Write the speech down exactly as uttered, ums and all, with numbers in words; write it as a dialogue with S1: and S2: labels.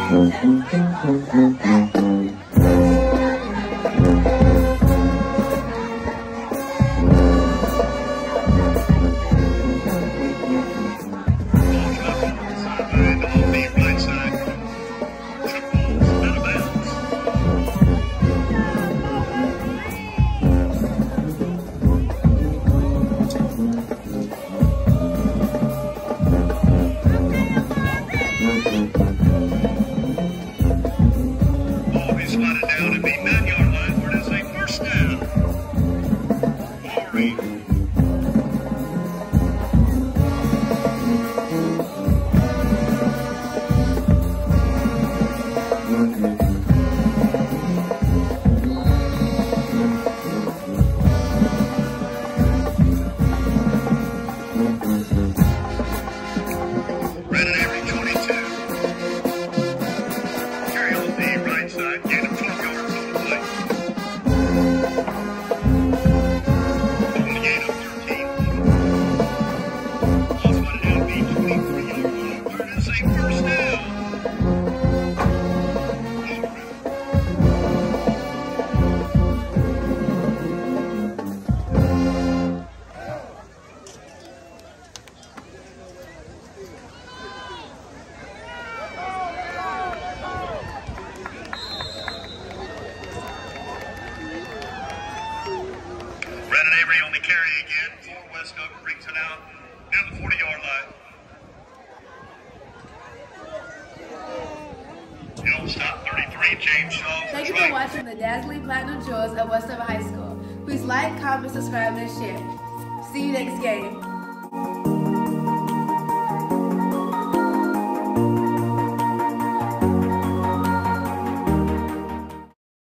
S1: On the carry again for Westover, brings it out near the forty-yard line. You don't stop, thirty-three, James Shaw.
S2: Thank you for watching the dazzling platinum jewels of Westover High School. Please like, comment, subscribe, and share. See you next game.